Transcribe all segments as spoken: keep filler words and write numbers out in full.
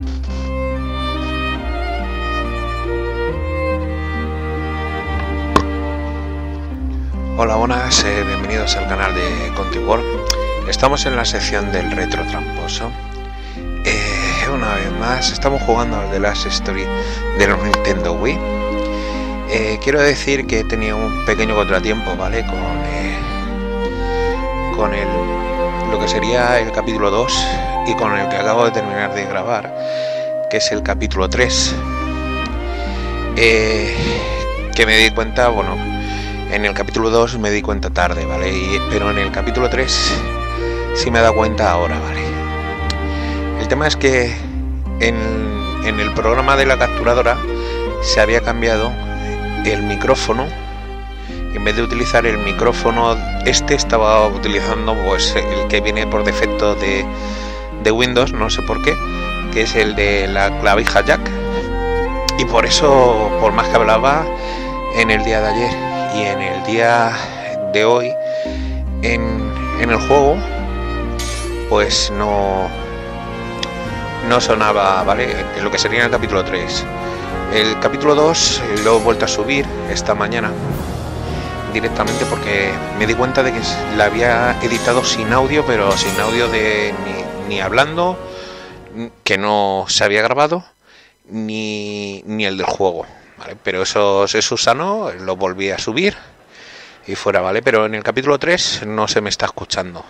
Hola, buenas, eh, bienvenidos al canal de ContiWorld. Estamos en la sección del retro tramposo. Eh, una vez más, estamos jugando al The Last Story de los Nintendo Wii. Eh, quiero decir que he tenido un pequeño contratiempo, ¿vale? Con, eh, con el, lo que sería el capítulo dos y con el que acabo de terminar de grabar, que es el capítulo tres. Eh, que me di cuenta, bueno, en el capítulo dos me di cuenta tarde, ¿vale? Y, pero en el capítulo tres sí me he dado cuenta ahora, ¿vale? El tema es que en, en el programa de la capturadora se había cambiado el micrófono. En vez de utilizar el micrófono este, estaba utilizando pues el que viene por defecto de, de Windows, no sé por qué, que es el de la clavija jack. Y por eso, por más que hablaba en el día de ayer y en el día de hoy en, en el juego, pues no no sonaba, ¿vale? En lo que sería el capítulo tres. El capítulo dos lo he vuelto a subir esta mañana directamente porque me di cuenta de que la había editado sin audio, pero sin audio de ni, ni hablando, que no se había grabado, ni, ni el del juego. Vale, pero eso es sano, lo volví a subir y fuera, ¿vale? Pero en el capítulo tres no se me está escuchando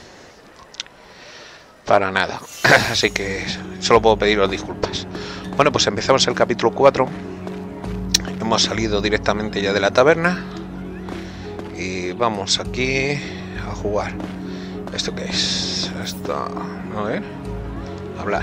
para nada, así que solo puedo pediros disculpas. Bueno, pues empezamos el capítulo cuatro. Hemos salido directamente ya de la taberna y vamos aquí a jugar. ¿Esto qué es? Esto, a ver, hablar.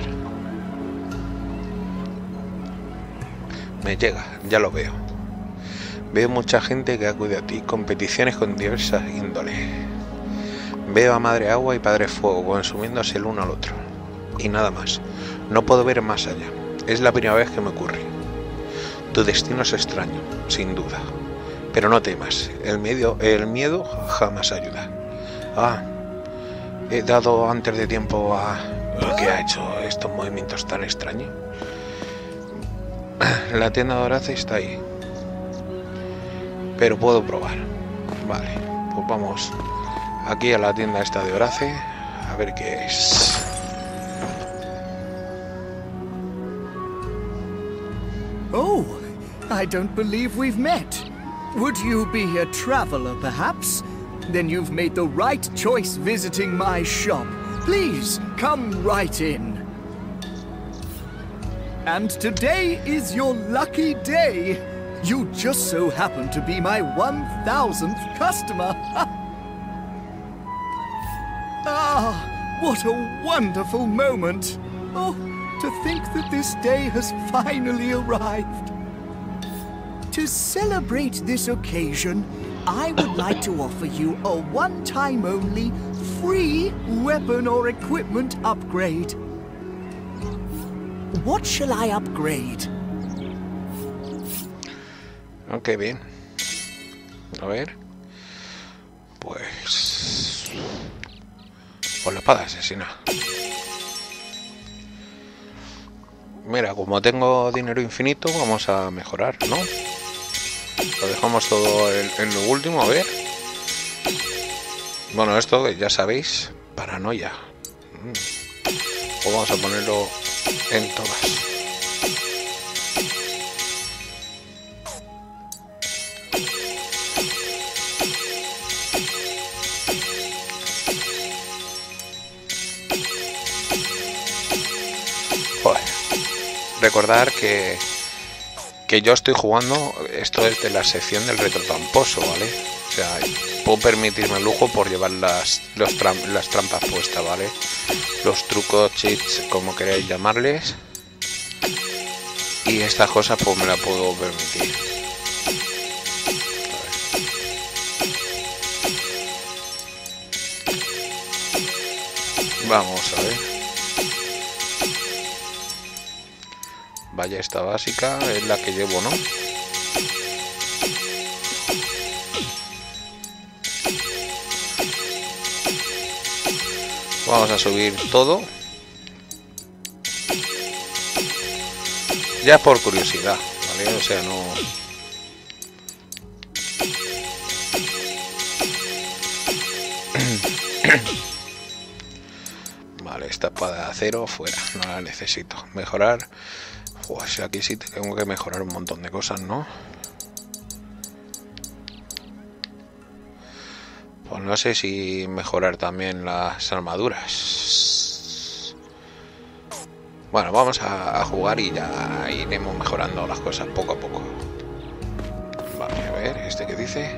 Me llega, ya lo veo. Veo mucha gente que acude a ti, competiciones con diversas índoles. Veo a Madre Agua y Padre Fuego consumiéndose el uno al otro. Y nada más. No puedo ver más allá. Es la primera vez que me ocurre. Tu destino es extraño, sin duda. Pero no temas. El miedo, el miedo jamás ayuda. Ah, he dado antes de tiempo a... ¿Por qué ha hecho estos movimientos tan extraños? La tienda de Horace está ahí, pero puedo probar. Vale, pues vamos aquí a la tienda esta de Horace a ver qué es. Oh, I don't believe we've met. Would you be a traveler, perhaps? Then you've made the right choice visiting my shop. Please, come right in. And today is your lucky day. You just so happen to be my one thousandth customer. Ah, what a wonderful moment. Oh, to think that this day has finally arrived. To celebrate this occasion, I would like to offer you a one-time only free weapon or equipment upgrade. What shall I upgrade? Ok, bien. A ver. Pues... Por la espada asesina. Mira, como tengo dinero infinito, vamos a mejorar, ¿no? Lo dejamos todo en, en lo último, a ver. Bueno, esto ya sabéis, paranoia. Pues vamos a ponerlo en todas. Joder. Recordar que que yo estoy jugando, esto es de la sección del retro tramposo, ¿vale? O sea, puedo permitirme el lujo por llevar las, los tram, las trampas puestas, ¿vale? Los trucos, cheats, como queráis llamarles. Y estas cosas pues me las puedo permitir. A ver. Vamos a ver. Ballesta básica es la que llevo, ¿no? Vamos a subir todo. Ya por curiosidad, ¿vale? O sea, no... Vale, esta espada de acero fuera, no la necesito. Mejorar... Pues aquí sí tengo que mejorar un montón de cosas, ¿no? Pues no sé si mejorar también las armaduras. Bueno, vamos a, a jugar y ya iremos mejorando las cosas poco a poco. Vale, a ver, ¿este qué dice?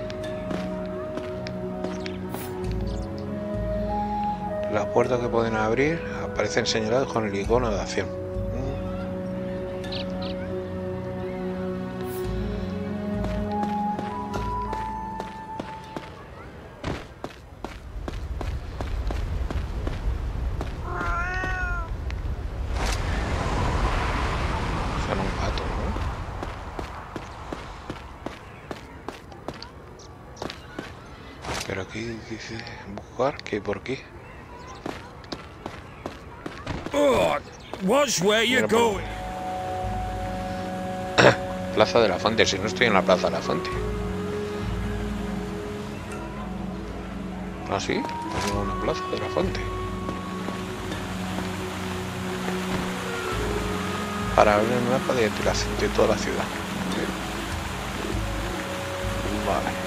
Las puertas que pueden abrir aparecen señaladas con el icono de acción. Pero aquí dice buscar, ¿qué por qué? Oh, watch where you're going. Plaza de la Fuente, si no estoy en la Plaza de la Fuente. ¿Ah, sí? Tengo una Plaza de la Fuente. Para ver el mapa de, la, de toda la ciudad. Vale.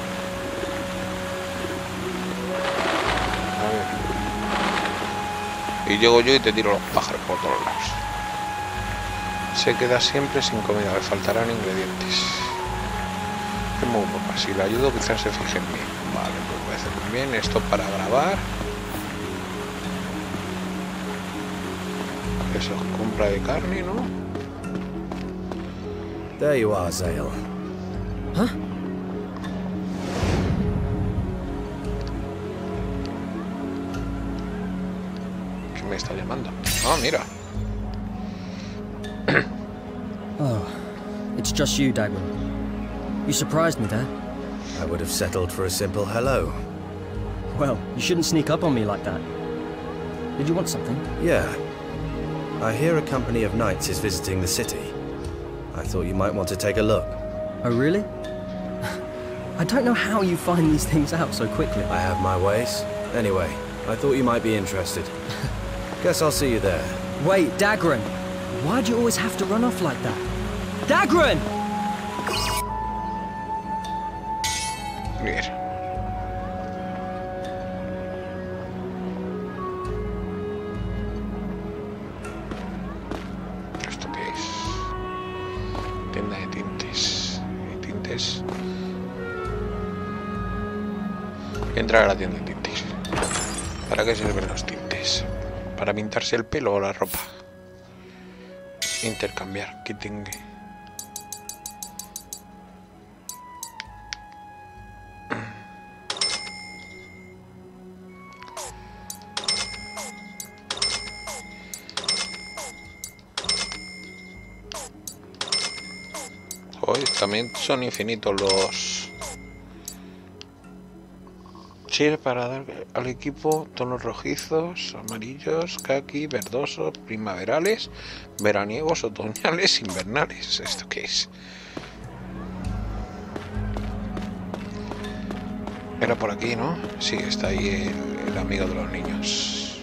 Y llego yo y te tiro los pájaros por todos lados. Se queda siempre sin comida, le faltarán ingredientes. Es muy guapa. Si le ayudo quizás se fije en mí. Vale, pues voy a hacer muy bien. Esto para grabar. Eso es compra de carne, ¿no? There you are, Zale. Huh? Me está llamando. Ah, mira. Oh, it's just you, Dagwood. You surprised me there. I would have settled for a simple hello. Well, you shouldn't sneak up on me like that. Did you want something? Yeah. I hear a company of knights is visiting the city. I thought you might want to take a look. Oh, really? I don't know how you find these things out so quickly. I have my ways. Anyway, I thought you might be interested. Guess I'll see you there. Wait, Dagran! Why'd you always have to run off like that? Dagran! Bien. ¿Esto qué es? Tienda de tintes. ¿Y tintes? Entrar a la tienda de tintes. ¿Para qué sirven los tintes? Para pintarse el pelo o la ropa. Intercambiar, que tenga. Hoy también son infinitos los... Sirve para dar al equipo tonos rojizos, amarillos, caqui, verdosos, primaverales, veraniegos, otoñales, invernales. ¿Esto qué es? Era por aquí, ¿no? Sí, está ahí el, el amigo de los niños.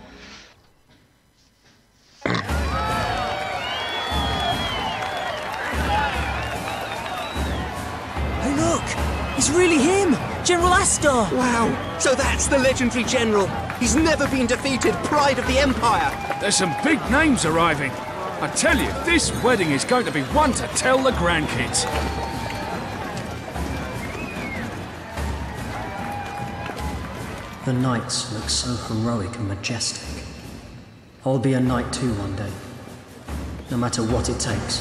Hey, look! It's really him! General Astar! Wow, so that's the legendary general. He's never been defeated, pride of the Empire. There's some big names arriving. I tell you, this wedding is going to be one to tell the grandkids. The knights look so heroic and majestic. I'll be a knight too one day. No matter what it takes.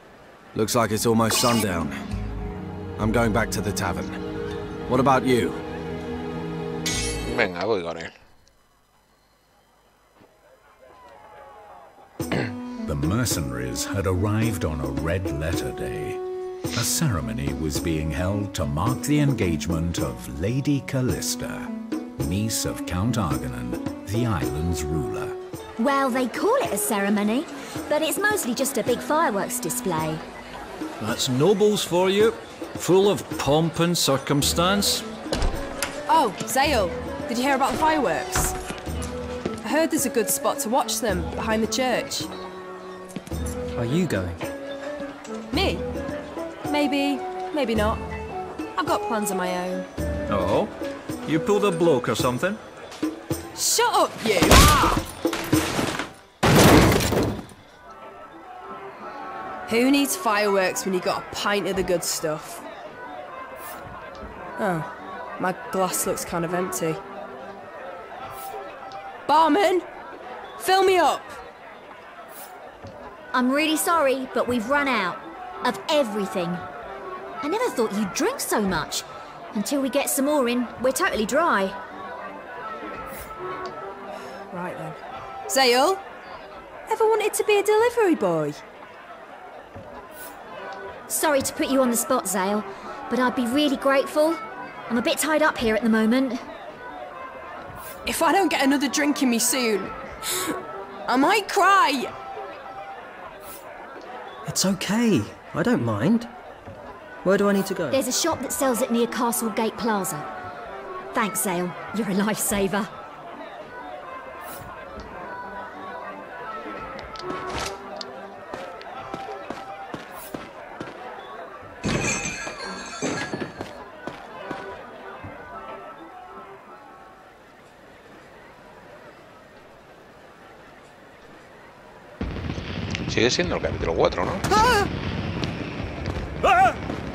Looks like it's almost sundown. I'm going back to the tavern. What about you? Venga, voy con él. The mercenaries had arrived on a red letter day. A ceremony was being held to mark the engagement of Lady Callista, niece of Count Arganan, the island's ruler. Well, they call it a ceremony, but it's mostly just a big fireworks display. That's nobles for you, full of pomp and circumstance. Oh, Zale, did you hear about the fireworks? I heard there's a good spot to watch them, behind the church. Are you going? Me? Maybe, maybe not. I've got plans of my own. Oh? You pulled a bloke or something? Shut up, you! Who needs fireworks when you got a pint of the good stuff? Oh, my glass looks kind of empty. Barman! Fill me up! I'm really sorry, but we've run out. Of everything. I never thought you'd drink so much. Until we get some more in, we're totally dry. Right then. Zale? Ever wanted to be a delivery boy? Sorry to put you on the spot, Zale, but I'd be really grateful. I'm a bit tied up here at the moment. If I don't get another drink in me soon, I might cry. It's okay. I don't mind. Where do I need to go? There's a shop that sells it near Castle Gate Plaza. Thanks, Zale. You're a lifesaver. Sigue siendo el capítulo cuatro, ¿no? ¡Ah! ¡Ah!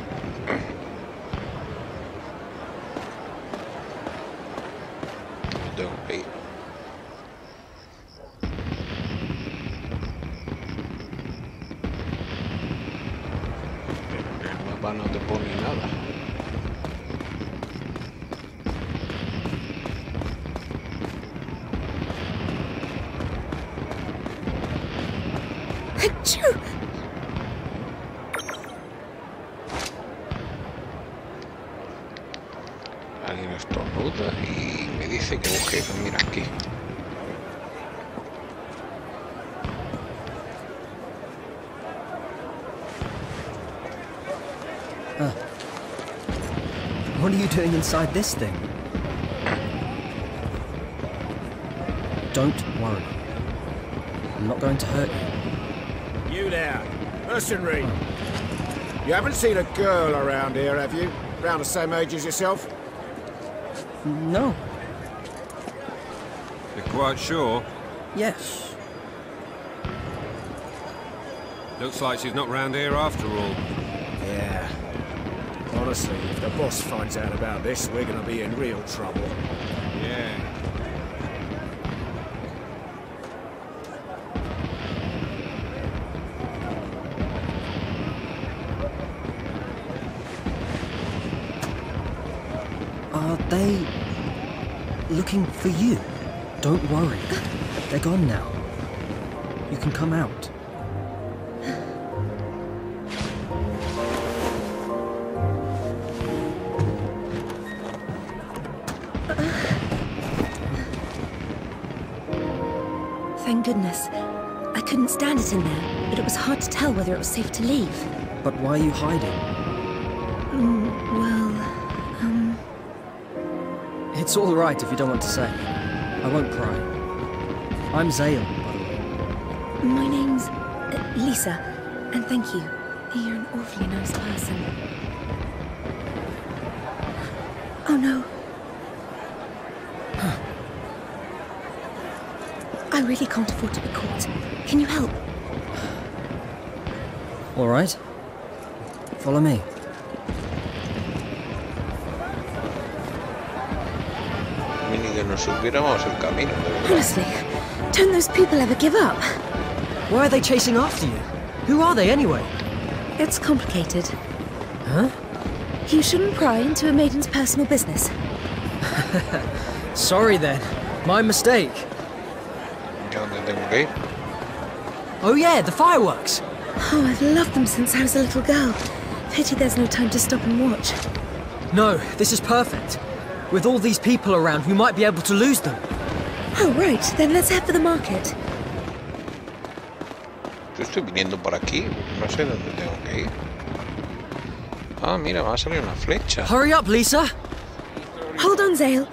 Tengo que ir. El mapa no te pone nada. Alguien estornuda y me dice que busque, mira aquí. Ah. What are you doing inside this thing? Don't worry. I'm not going to hurt you. You there, mercenary. You haven't seen a girl around here, have you? Around the same age as yourself? No. You're quite sure? Yes. Looks like she's not round here after all. Yeah. Honestly, if the boss finds out about this, we're gonna be in real trouble. Yeah. Are they looking for you? Don't worry. They're gone now. You can come out. Thank goodness. I couldn't stand it in there, but it was hard to tell whether it was safe to leave. But why are you hiding? Mm, well, um... It's all right if you don't want to say. I won't pry. I'm Zale, by the way. My name's uh, Lisa, and thank you. You're an awfully nice person. Oh no. Huh. I really can't afford to be caught. Can you help? All right. Follow me. Ni que nos supiéramos el camino, de verdad. Honestly, don't those people ever give up? Why are they chasing after you? Who are they anyway? It's complicated. Huh? You shouldn't pry into a maiden's personal business. Sorry then. My mistake. ¿Ya dónde tengo que ir? Oh yeah, the fireworks. Oh, I've loved them since I was a little girl. Pity there's no time to stop and watch. No, this is perfect. With all these people around, we might be able to lose them. Oh, right. Then let's head for the market. Yo estoy viniendo por aquí. No sé dónde tengo que ir. Ah, mira, va a salir una flecha. Hurry up, Lisa. Hold on, Zale.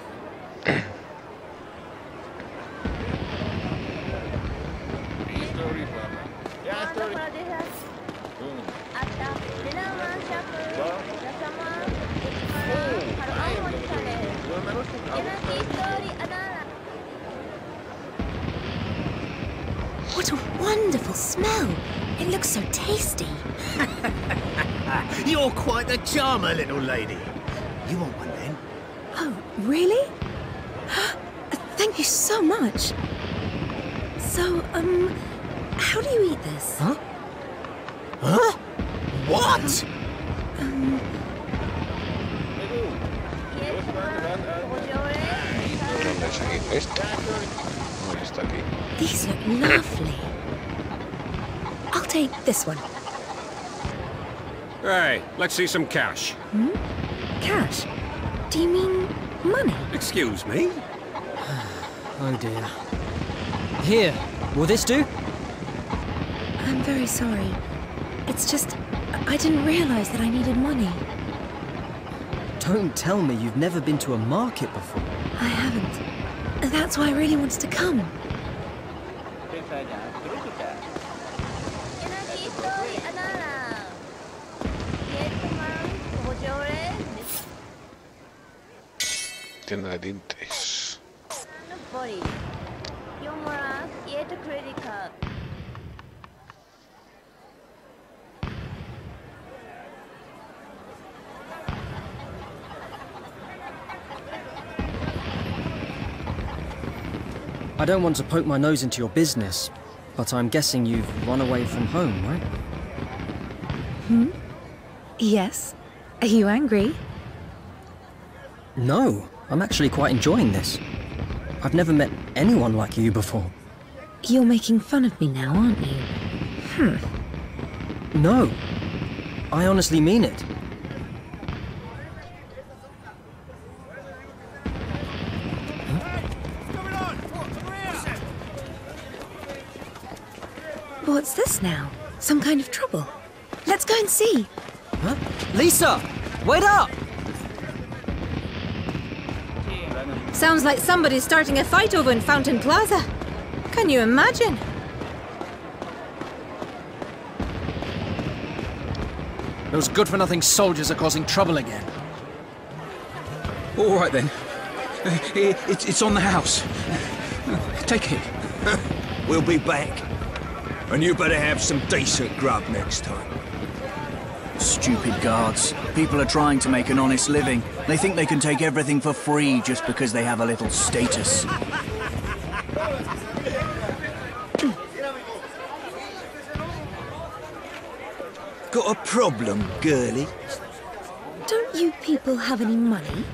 What a wonderful smell! It looks so tasty. You're quite the charmer, little lady. You want one then? Oh, really? Thank you so much. So, um, how do you eat this? Huh? Huh? What? Um... ¿Dónde es aquí? ¿Esto? No está aquí. These look lovely. I'll take this one. Hey, let's see some cash. Hmm? Cash? Do you mean money? Excuse me? Oh dear. Here, will this do? I'm very sorry. It's just, I didn't realize that I needed money. Don't tell me you've never been to a market before. I haven't. That's why I really wanted to come. Tienda de tintes. I don't want to poke my nose into your business, but I'm guessing you've run away from home, right? Hmm? Yes. Are you angry? No, I'm actually quite enjoying this. I've never met anyone like you before. You're making fun of me now, aren't you? Hmm. No. I honestly mean it. What's this now? Some kind of trouble? Let's go and see. Huh? Lisa! Wait up! Sounds like somebody's starting a fight over in Fountain Plaza. Can you imagine? Those good-for-nothing soldiers are causing trouble again. All right, then. Uh, it, it's, it's on the house. Take it. We'll be back. And you better have some decent grub next time. Stupid guards. People are trying to make an honest living. They think they can take everything for free just because they have a little status. Got a problem, girlie? Don't you people have any money?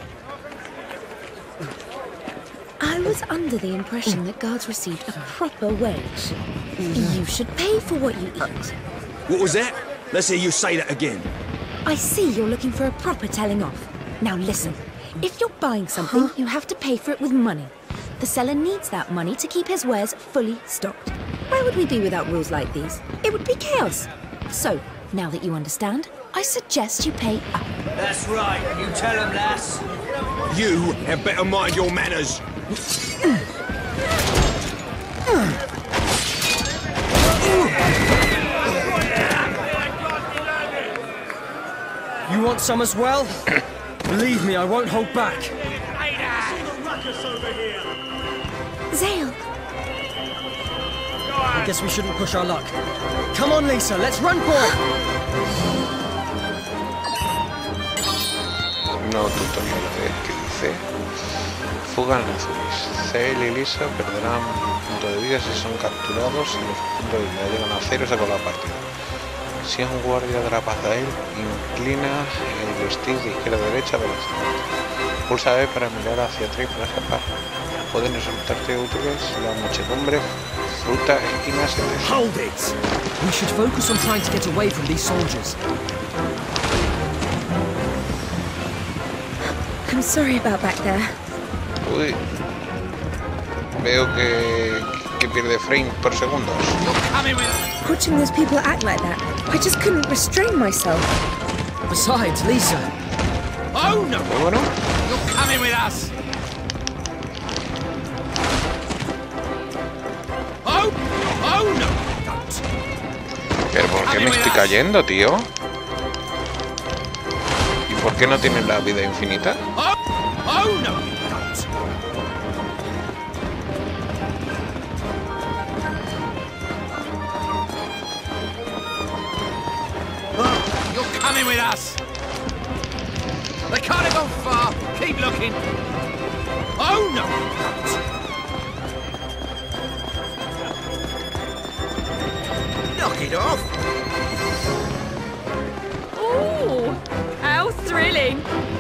I was under the impression that guards received a proper wage. You should pay for what you eat. What was that? Let's hear you say that again. I see you're looking for a proper telling off. Now listen, if you're buying something, you have to pay for it with money. The seller needs that money to keep his wares fully stocked. Where would we be without rules like these? It would be chaos. So, now that you understand, I suggest you pay up. That's right, you tell him, lass. You had better mind your manners. You want some as well? Believe me, I won't hold back. Zale! I guess we shouldn't push our luck. Come on, Lisa, let's run for it! No tutorial de que dice fugan azules. Zale y Lisa perderán punto de vida si son capturados y los puntos de vida llegan a cero y se acaba la partida. Si es un guardia de la paz de él, inclina el vestir de izquierda a derecha de la Pulsa E para mirar hacia atrás para escapar. Pueden resultarte útiles la muchedumbre, fruta, esquinas, etcétera. Hold it! We should focus on trying to get away from these soldiers. I'm sorry about back there. Uy. Veo que, que pierde frame por segundos. Watching those people act like that, I just couldn't restrain myself. Besides, Lisa. Oh no! Muy bueno. You're coming with us. Oh, oh no! Pero ¿por qué me estoy cayendo, tío? ¿Y por qué no tienen la vida infinita? Oh, oh no! You're coming with us. They can't have gone far. Keep looking. Oh no! Knock it off! Ooh, how thrilling!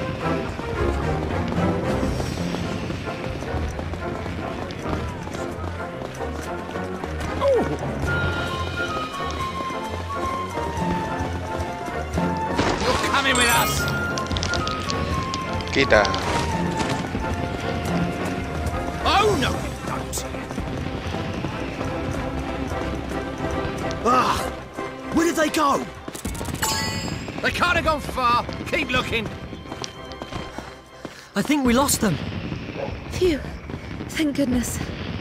You're coming with us. Quita. Oh no! Don't. Ah! Where did they go? They can't have gone far. Keep looking. I think we lost them. Phew. Thank goodness.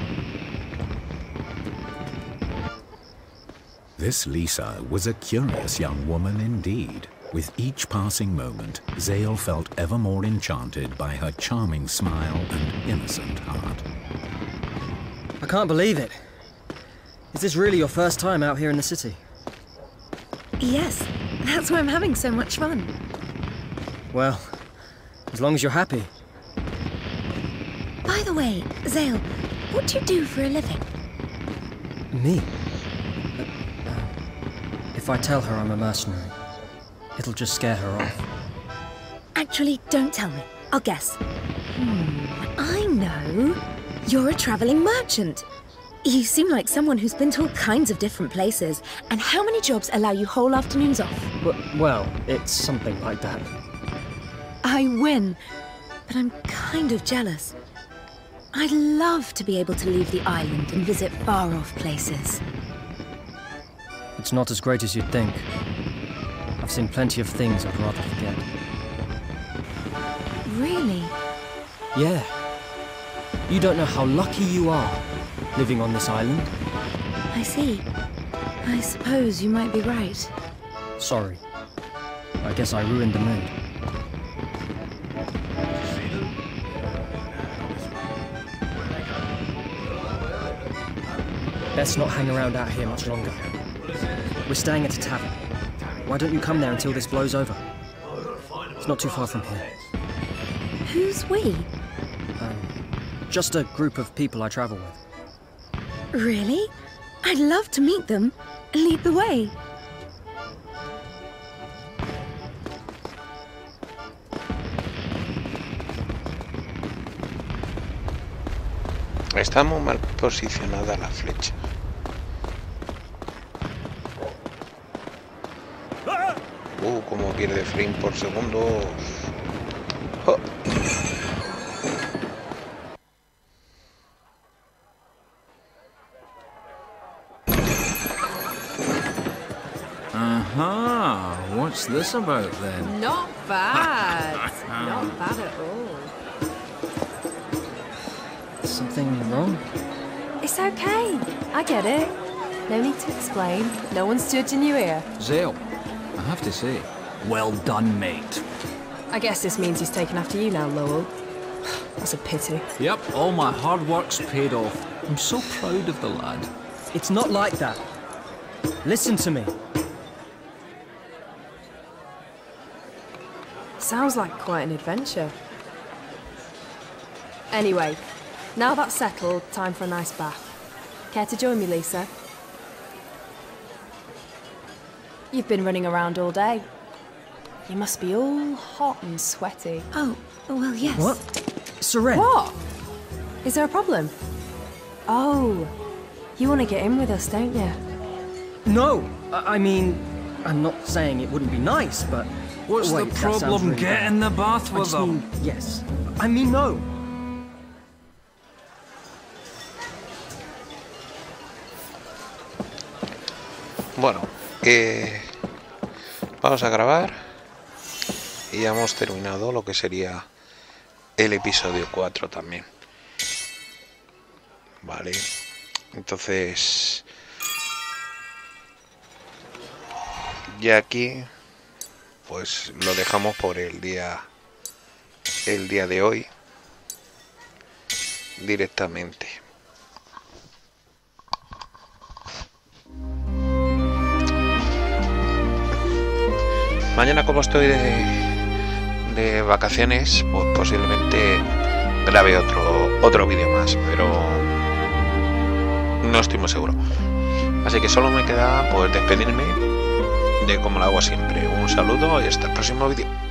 This Lisa was a curious young woman indeed. With each passing moment, Zale felt ever more enchanted by her charming smile and innocent heart. I can't believe it. Is this really your first time out here in the city? Yes, that's why I'm having so much fun. Well, as long as you're happy. By the way, Zale, what do you do for a living? Me? Uh, uh, if I tell her I'm a mercenary, it'll just scare her off. Actually, don't tell me. I'll guess. Hmm, I know. You're a traveling merchant. You seem like someone who's been to all kinds of different places. And how many jobs allow you whole afternoons off? W well, it's something like that. I win, but I'm kind of jealous. I'd love to be able to leave the island and visit far-off places. It's not as great as you'd think. I've seen plenty of things I'd rather forget. Really? Yeah. You don't know how lucky you are, living on this island. I see. I suppose you might be right. Sorry. I guess I ruined the mood. Best not hang around out here much longer. We're staying at a tavern. Why don't you come there until this blows over? It's not too far from here. Who's we? Um, just a group of people I travel with. Really? I'd love to meet them. Lead the way. Está muy mal posicionada la flecha. Uh, como pierde frame por segundos. Oh. Uh-huh. What's this about then? Not bad. Not bad at all. Something wrong? It's okay. I get it. No need to explain. No one's judging you here. Zale, I have to say, well done, mate. I guess this means he's taken after you now, Lowell. That's a pity. Yep, all my hard work's paid off. I'm so proud of the lad. It's not like that. Listen to me. Sounds like quite an adventure. Anyway, now that's settled, time for a nice bath. Care to join me, Lisa? You've been running around all day. You must be all hot and sweaty. Oh, well, yes. What? Seren. What? Is there a problem? Oh, you want to get in with us, don't you? No, I, I mean, I'm not saying it wouldn't be nice, but... What's wait, the that sounds problem? really Get bad. in the bath I with just them. mean, yes. I mean, no. Bueno, eh, vamos a grabar y ya hemos terminado lo que sería el episodio cuatro también. Vale, entonces ya aquí pues lo dejamos por el día el día de hoy directamente. Mañana, como estoy de, de vacaciones, pues posiblemente grabe otro otro vídeo más, pero no estoy muy seguro. Así que solo me queda pues despedirme de como lo hago siempre. Un saludo y hasta el próximo vídeo.